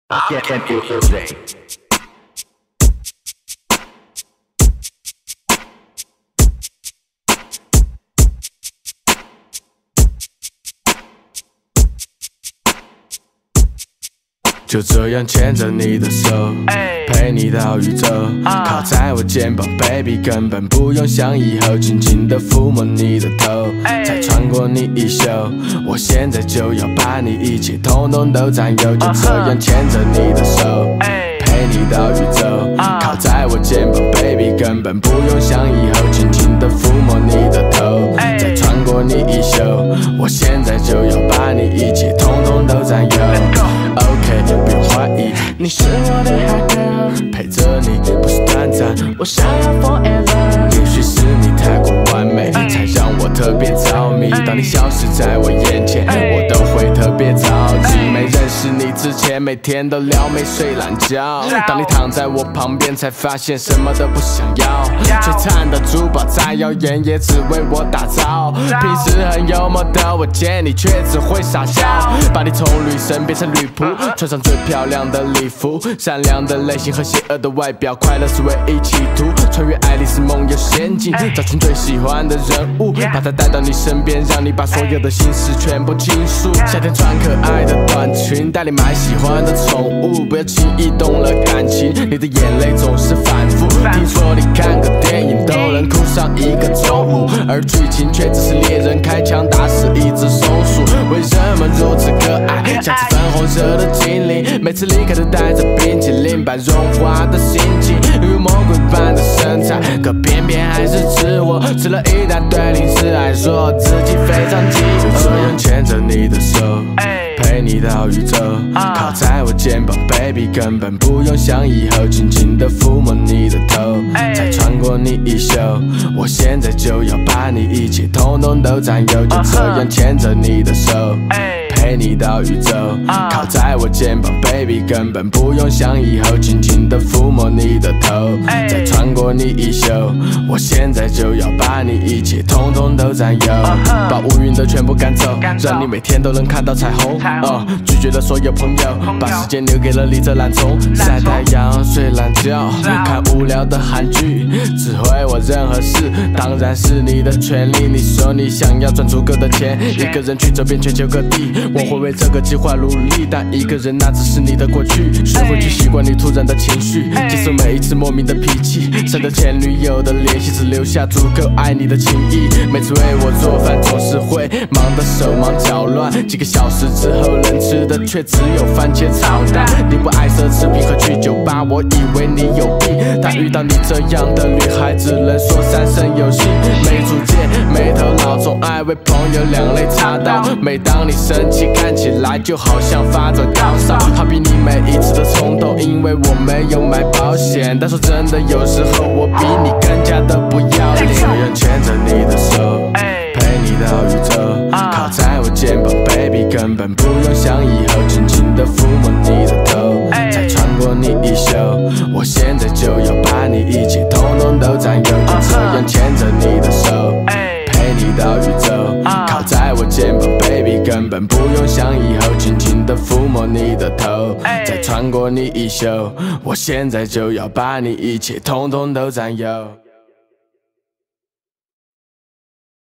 I can't feel so today. 就这样牵着你的手，陪你到宇宙，靠在我肩膀 ，baby 根本不用想以后，轻轻地抚摸你的头，再穿过你衣袖，我现在就要把你一切统统都占有，就这样牵着你的手，陪你到宇宙，靠在我肩膀 ，baby 根本不用想以后，轻轻地抚摸你的头，再穿过你衣袖，我现在就要把你一切统统都占有。OK， 不用怀疑，你是我的 hot girl， 陪着你不是短暂，我想要 forever。也许是你太过完美，才让我特别着迷。当你消失在我眼前，我都会特别着急。没认识你之前，每天都撩妹睡懒觉。当你躺在我旁边，才发现什么都不想要。璀璨的珠宝再耀眼，也只为我打造。平时很幽默的我见你，却只会傻笑。把你从女神变成女仆。穿上最漂亮的礼服，善良的内心和邪恶的外表，快乐是唯一企图。穿越爱丽丝梦游仙境，找寻最喜欢的人物，把她带到你身边，让你把所有的心事全部倾诉。夏天穿可爱的短裙，带你买喜欢的宠物，不要轻易动了感情，你的眼泪总是反复。听说你看个电影都能哭上一个中午，而剧情却只是猎人开枪打死一只松鼠。为什么如此可爱，像只粉红色的精灵，每次离开都带着冰淇淋般融化的心情，如魔鬼般的身材，可偏偏还是吃我，吃了一大堆零食，还说自己非常饥饿。这样牵着你的手，陪你到宇宙，靠在我肩膀 ，baby 根本不用想以后，轻轻地抚摸你的头，再穿过你衣袖，我现在就要把你一切统统都占有，就这样牵着你的手。陪你到宇宙，靠在我肩膀 ，baby 根本不用想以后，轻轻地抚摸你的头，再穿过你衣袖，我现在就要把你一切统统都占有，把乌云都全部赶走，让你每天都能看到彩虹。拒绝了所有朋友，把时间留给了你这懒虫，晒太阳、睡懒觉、看无聊的韩剧，指挥我任何事，当然是你的权利。你说你想要赚足够的钱，一个人去走遍全球各地。我会为这个计划努力，但一个人那只是你的过去。学会去习惯你突然的情绪，接受每一次莫名的脾气。删掉前女友的联系，只留下足够爱你的情谊。每次为我做饭，总是会忙得手忙脚乱。几个小时之后，能吃的却只有番茄炒蛋。你不爱奢侈品和去酒吧，我以为你有病。但遇到你这样的女孩，只能说三生有幸。没主见，没头脑，总爱为朋友两肋插刀。每当你生气，看起来就好像发着高烧，好比你每一次的冲动，因为我没有买保险。但说真的，有时候我比你更加的不要脸。这样牵着你的手，陪你到宇宙，靠在我肩膀 ，baby 根本不用想以后，轻轻地抚摸你的头，再穿过你衣袖，我现在就要把你一切统统都占有，就这样牵着你的手。陪你到宇宙，靠在我肩膀 ，baby 根本不用想以后，轻轻地抚摸你的头，再穿过你衣袖，我现在就要把你一切统统都占有。